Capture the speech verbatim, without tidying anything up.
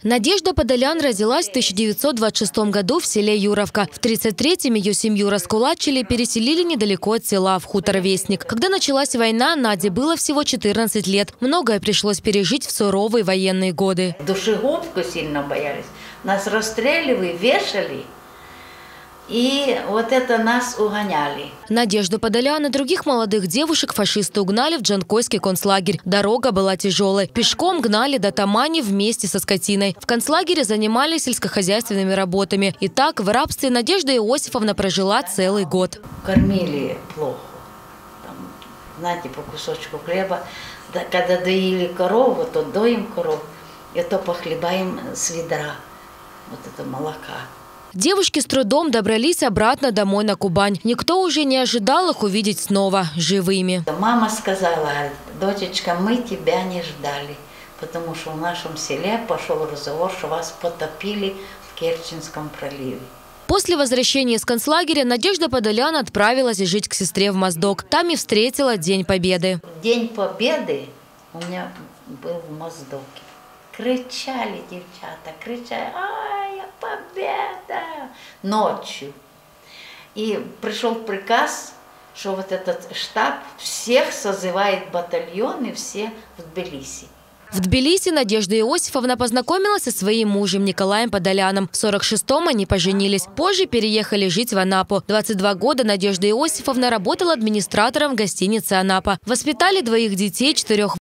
Надежда Подолян родилась в тысяча девятьсот двадцать шестом году в селе Юровка. В тридцать третьем ее семью раскулачили и переселили недалеко от села, в хутор Вестник. Когда началась война, Наде было всего четырнадцать лет. Многое пришлось пережить в суровые военные годы. Душегубку сильно боялись. Нас расстреливали, вешали. И вот это нас угоняли. Надежду Подолян и других молодых девушек фашисты угнали в Джанкойский концлагерь. Дорога была тяжелой. Пешком гнали до Тамани вместе со скотиной. В концлагере занимались сельскохозяйственными работами. И так в рабстве Надежда Иосифовна прожила целый год. Кормили плохо. Там, знаете, по кусочку хлеба. Когда доили корову, то доим корову, и то похлебаем с ведра. Вот это молока. Девушки с трудом добрались обратно домой на Кубань. Никто уже не ожидал их увидеть снова живыми. Мама сказала: дочечка, мы тебя не ждали, потому что в нашем селе пошел разговор, что вас потопили в Керченском проливе. После возвращения из концлагеря Надежда Подолян отправилась жить к сестре в Моздок. Там и встретила День Победы. День Победы у меня был в Моздоке. Кричали девчата, кричали: ай, победа! Ночью. И пришел приказ, что вот этот штаб всех созывает батальоны, все в Тбилиси. В Тбилиси Надежда Иосифовна познакомилась со своим мужем Николаем Подоляном. В сорок шестом они поженились. Позже переехали жить в Анапу. двадцать два года Надежда Иосифовна работала администратором в гостинице «Анапа». Воспитали двоих детей, четырех